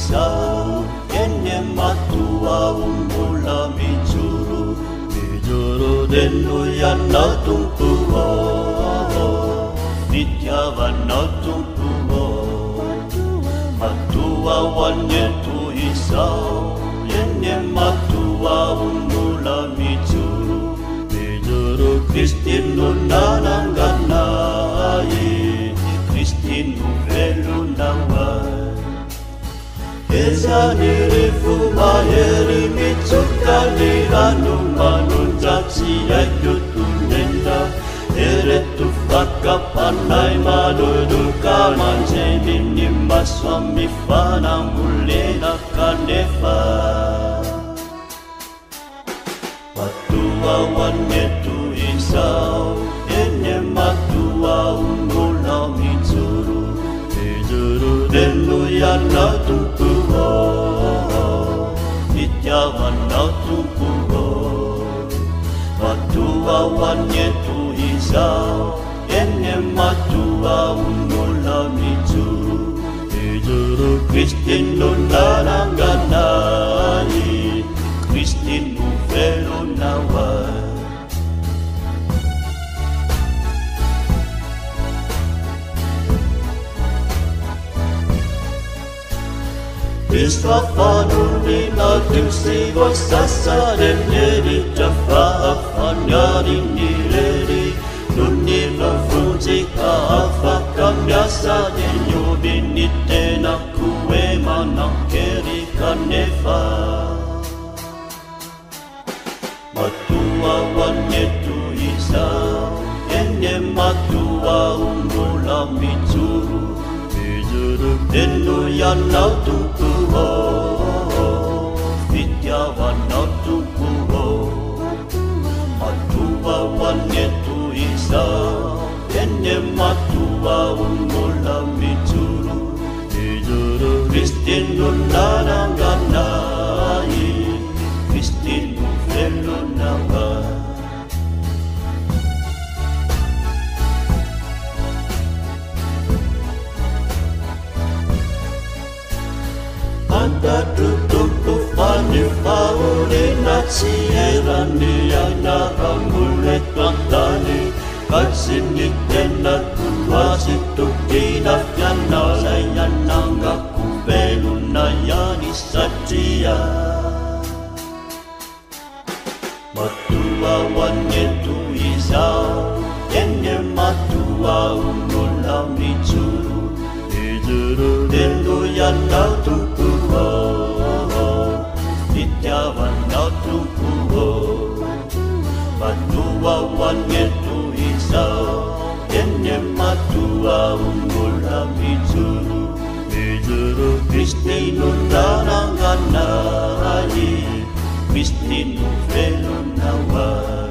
isau Kene matua umula mijuru Mijuru denu yana tumpuho Nityawana tumpuho Matua wanyetu isau Kene matua umula mijuru Mijuru Kristinu nananganai Kristinu velu nawai Ezanirifu maheri mitsukani ranu manunjaksi yajutu nenda Eretu fakapanai maduduka manjeni maswami fana mulena kanefa Matua wanetu isau Enye matua umula mitsuru Mijuru denu yana tumpuho Nityawana tumpuho Matua wanyetu isau Enye matua umula mitsuru Mijuru Kristinu nananganai Kristinu velu nawai Istrafanuni natimsi wasasa demneri jafa afanyari nireri Nuni nafruti kahafa kamyasa denyobi nitena kuema nankeri kanefa Matua wanyetu isau Enye matua umula mitsuru Mijuru denu yana tumpuho Nityawana tumpuho Matua wanyetu isau Enye matua umula mitsuru Mijuru Kristinu nananganai Kristinu velu nawai Anda tutupu fani fauri natsi erani yana ramule kantani Katsini tena kuwasi tukina fyana Sayananga kuvelu na yani satia Matua wanyetu isau Enye matua umula mitsuru Mijuru denu yana tumpuho Nityawana tumpuho Matua wanyetu isau Enye matua umula mitsuru Mijuru Kristinu nananganai Kristinu velu nawai